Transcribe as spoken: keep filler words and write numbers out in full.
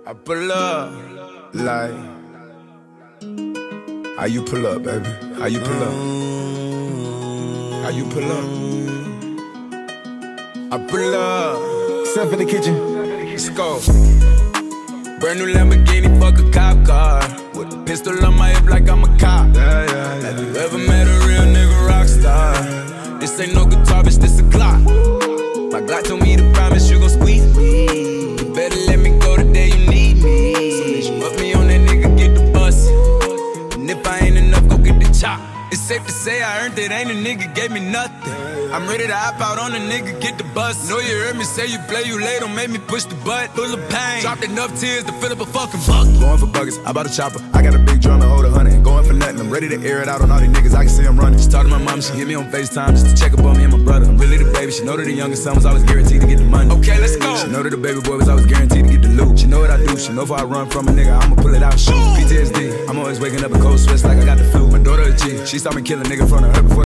I pull up, like, how you pull up, baby? How you pull up? How you pull up? I pull up. Step in the kitchen. Let's go. Brand new Lamborghini, fuck a cop car. With a pistol on my hip like I'm a cop. Yeah, yeah, yeah. Have you ever met a real nigga rock star? This ain't no guitar, bitch, this a Glock. My Glock told me to promise you gon' squeeze me. You better let me go the day you need me. So bitch, put me on that nigga, get the bus. And if I ain't enough, go get the chop. It's safe to say I earned it, ain't a nigga gave me nothing. I'm ready to hop out on a nigga, get the bus. Know you heard me say you play, you late, don't make me push the butt. Full of pain, dropped enough tears to fill up a fucking bucket. Going for buggers, I bought a chopper. I got a big drum to hold a hundred. Going for nothing, I'm ready to air it out on all these niggas. I can see them running. She talked to my mom, she hit me on FaceTime just to check up on me and my brother. I'm really the baby, she know that the youngest son was always guaranteed to get the money. Okay, let's go. She know that the baby boy was always guaranteed to get the loot. She know what I do, she know if I run from a nigga, I'ma pull it out and shoot. P T S D, I'm always waking up in cold sweats like I got the flu. My daughter a G, she saw me kill a nigga in front of her before